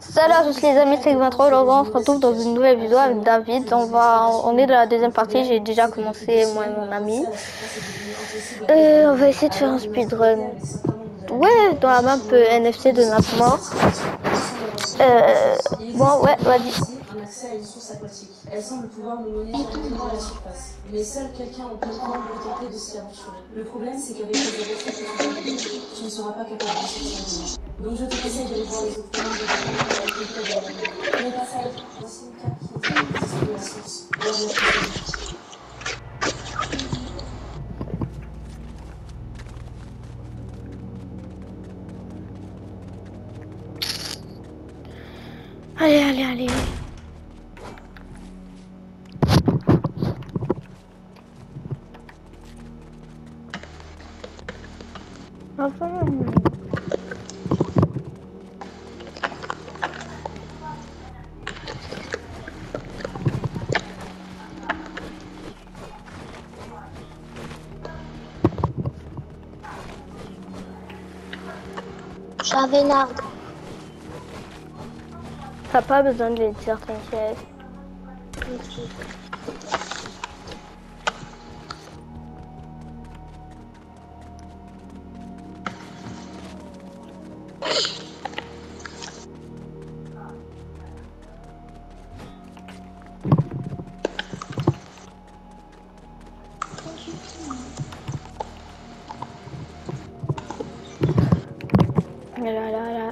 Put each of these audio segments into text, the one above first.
Salut à tous les amis, c'est 23. Aujourd'hui on se retrouve dans une nouvelle vidéo avec David. On est dans la deuxième partie, j'ai déjà commencé moi et mon ami. On va essayer de faire un speedrun. Ouais, dans la map NFC de notre mort. Bon ouais, vas-y. Un accès à une source aquatique. Elle semble pouvoir nous mener directement à la surface. Mais seul quelqu'un en pleine forme peut tenter de s'y aventurer. Le problème, c'est qu'avec les élections que tu vas vivre, tu ne seras pas capable de sortir. Donc je te conseille d'aller voir les autres membres de la groupe avec lesquels elle est. Mais pas ça, voici une carte qui est l'existence de la source. Lors de la prochaine. Allez, allez, allez. Enfin. J'avais Nard. T'as pas besoin de les dire, t'inquiète. Là, là, là.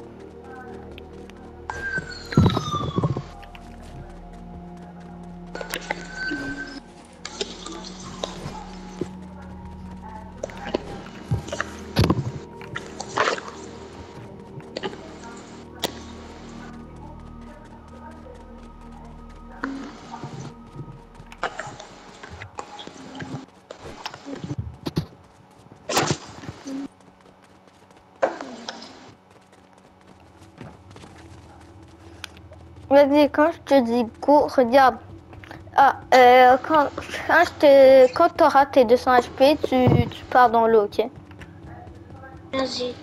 Vas-y, quand je te dis go, regarde. Ah, quand t'auras tes 200 HP, tu pars dans l'eau, ok? Vas-y.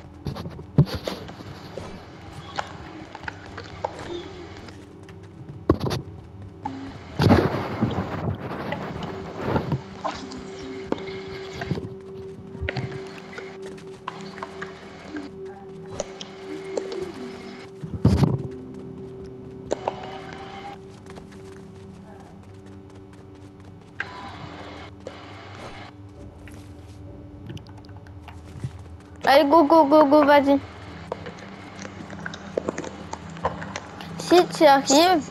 Allez, go, go, go, go, vas-y. Si tu arrives,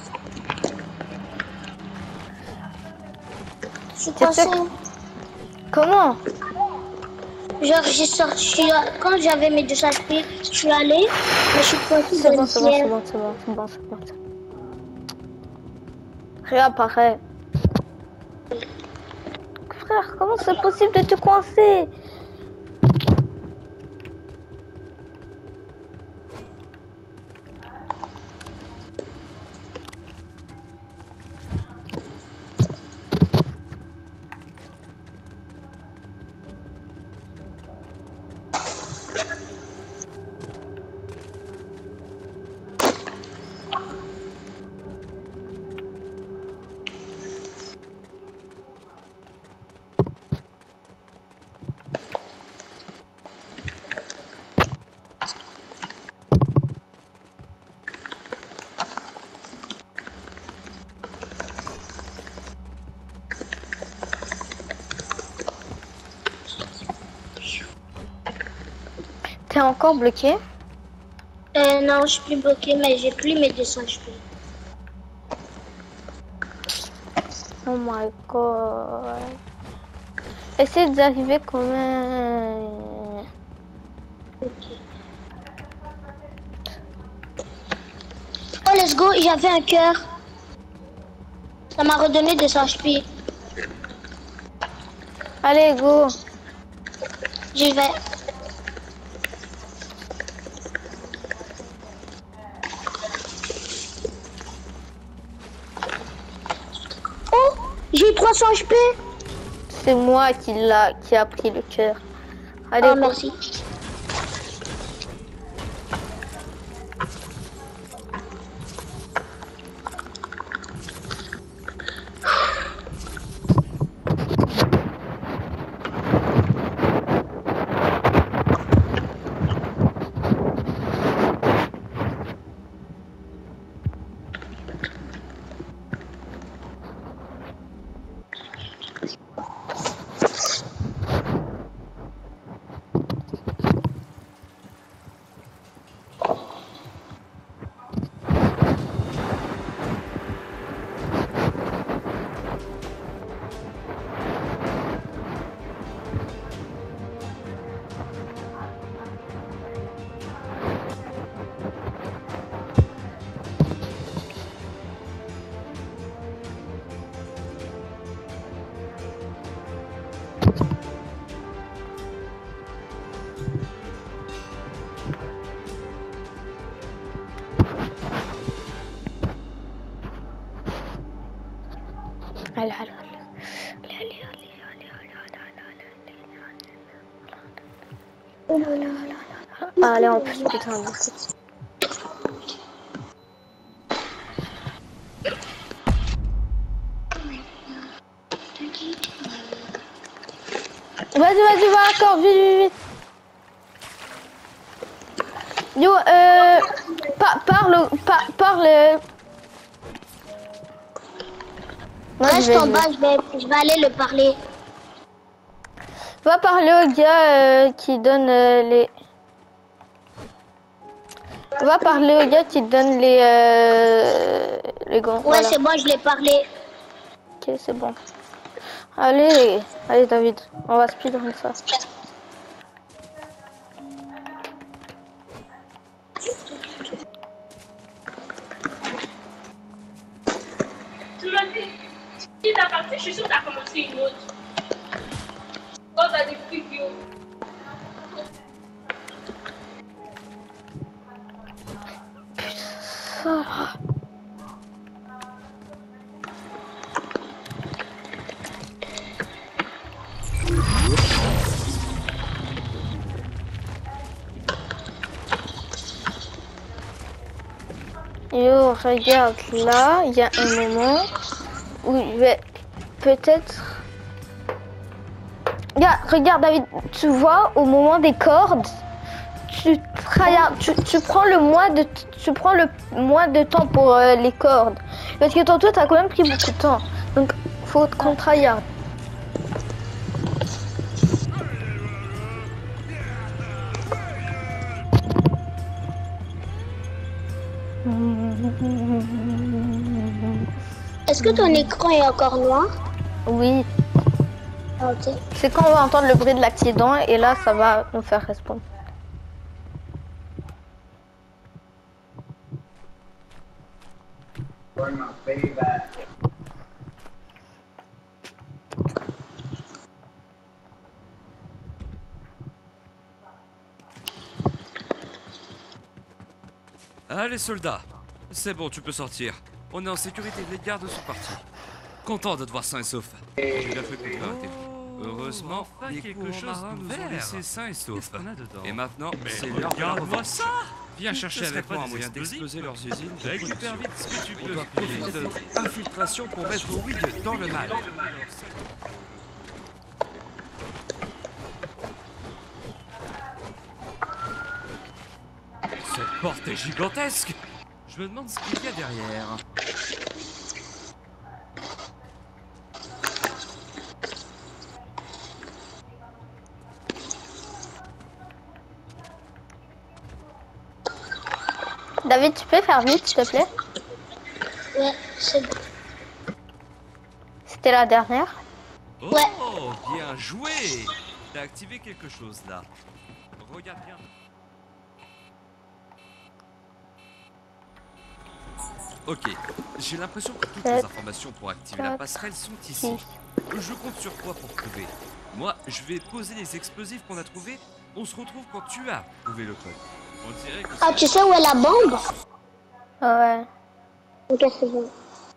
Je suis coincée. comment? Genre, j'ai sorti, quand j'avais mes 200 HP, je suis allée, mais je suis coincée C'est dans bon, une c'est bon, c'est pierre. bon, c'est bon, c'est bon, c'est bon. Réapparaît. Frère, comment c'est possible de te coincer? T'es encore bloqué? Non, je suis plus bloquée, mais j'ai plus mes 200 HP. Oh my god. Essaye d'arriver quand même. Ok. Oh, let's go, j'avais un cœur. Ça m'a redonné 200 HP. Allez, go. J'y vais. Oh, j'ai eu 300 HP. C'est moi qui a pris le cœur. Allez, Ah, go. merci. allez, allez. Allez, en plus, putain. Vas-y, va encore, vite. Yo, parle. Ouais, Reste en bas, je vais aller le parler. Va parler au gars qui donne les... Va parler au gars qui donne les gants. Ouais, Voilà. c'est bon, je l'ai parlé. Ok, c'est bon. Allez, David, on va speedrun ça. Tu m'as dit, si t'as parti, je suis sûre que t'as commencé une autre. Quand t'as des figures. Ah. Yo, regarde, là, il y a un moment où je vais peut-être... Regarde, David, tu vois, au moment des cordes, tu prends le moins de temps pour les cordes. Parce que tantôt, t'as quand même pris beaucoup de temps. Donc, faut qu'on tryhard. Est-ce que ton écran est encore noir? Oui, Ah, ok. c'est quand on va entendre le bruit de l'accident et là, ça va nous faire respondre. Allez soldats, c'est bon, tu peux sortir. On est en sécurité, les gardes sont partis. Content de te voir sain et sauf. J'ai bien fait que arrêter. Heureusement, les quelque chose nous ont laissé sains et saufs. Et maintenant, c'est l'heure de la revanche. Ça. Viens chercher avec moi un moyen d'exploser leurs usines. Récupère vite ce que tu peux. On doit profiter de notre infiltration pour mettre Wig dans le mal. Cette porte est gigantesque. Je me demande ce qu'il y a derrière. David, tu peux faire vite, s'il te plaît? Ouais, c'est bon. C'était la dernière. Oh, Ouais. bien joué. T'as activé quelque chose là. Regarde bien. Ok, j'ai l'impression que toutes les informations pour activer la passerelle sont ici. Je compte sur toi pour trouver. Moi, je vais poser les explosifs qu'on a trouvés. On se retrouve quand tu as trouvé le code. On dirait que Ah, tu sais où est la bombe? Ouais. Ok, c'est bon.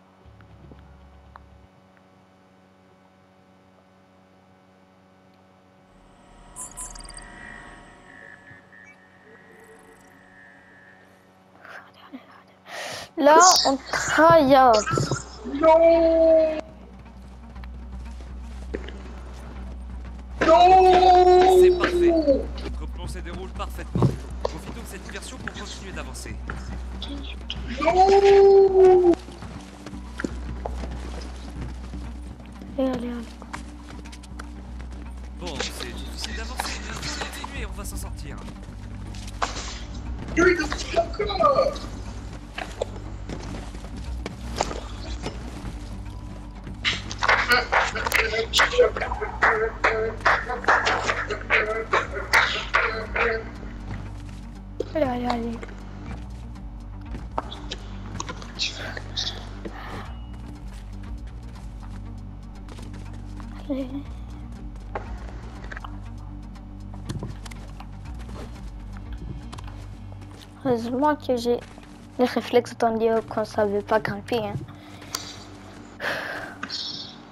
Là, on tryhard. c'est parfait. Notre plan se déroule parfaitement. Profitons de cette diversion pour continuer d'avancer. Allez. Bon, c'est difficile d'avancer, mais il faut continuer, on va s'en sortir. Allez. Heureusement que j'ai les réflexes dans le quand ça veut pas grimper. Hein.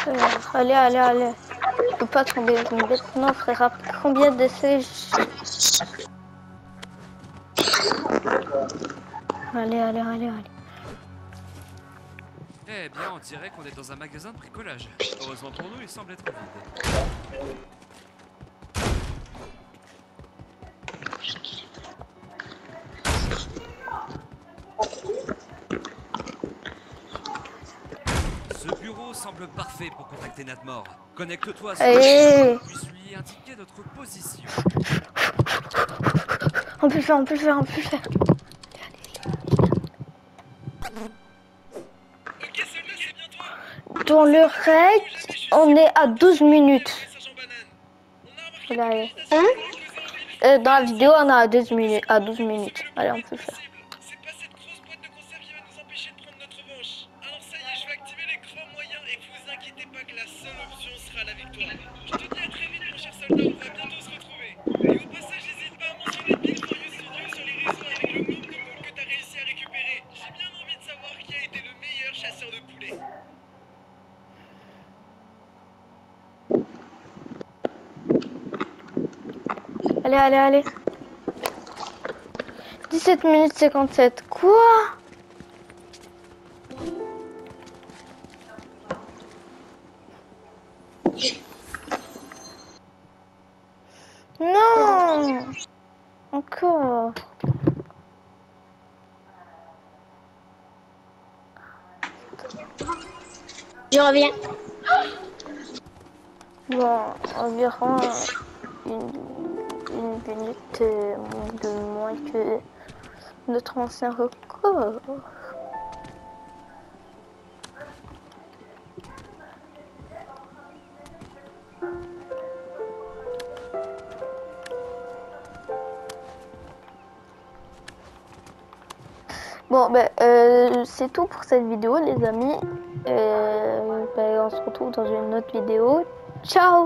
Allez, allez, allez. Je peux pas tomber maintenant, frère. Combien d'essais Allez, allez, allez, allez. Eh bien, on dirait qu'on est dans un magasin de bricolage. Heureusement pour nous, il semble être vide. Ce bureau semble parfait pour contacter Nadmor. Connecte-toi sur Allez. puisse lui indiquer notre position. On peut le faire, on peut le faire, on peut le faire. Dans le raid, on est à 12 minutes. Allez. Hein? Dans la vidéo, on est à 12 minutes. Allez, on peut le faire. C'est pas cette grosse boîte de conserve qui va nous empêcher de prendre notre revanche. Alors ça y est, je vais activer l'écran moyen et vous inquiétez pas que la seule option sera la victoire. Je te dis à très vite mon cher soldat, on va bientôt se retrouver. Et au passage, n'hésite pas à mentionner Bill for You Studio sur les réseaux avec le nombre de poules que t'as réussi à récupérer. J'ai bien envie de savoir qui a été le meilleur chasseur de poulets. Allez, allez, allez. 17 minutes 57. Quoi? Non! Encore. Je reviens. Bon, environ une minute de moins que notre ancien record. Bon, ben, c'est tout pour cette vidéo, les amis. Ben, on se retrouve dans une autre vidéo. Ciao!